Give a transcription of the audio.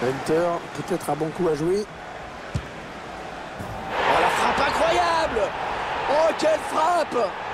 Hunter, peut-être un bon coup à jouer. Oh, la frappe incroyable! Oh, quelle frappe!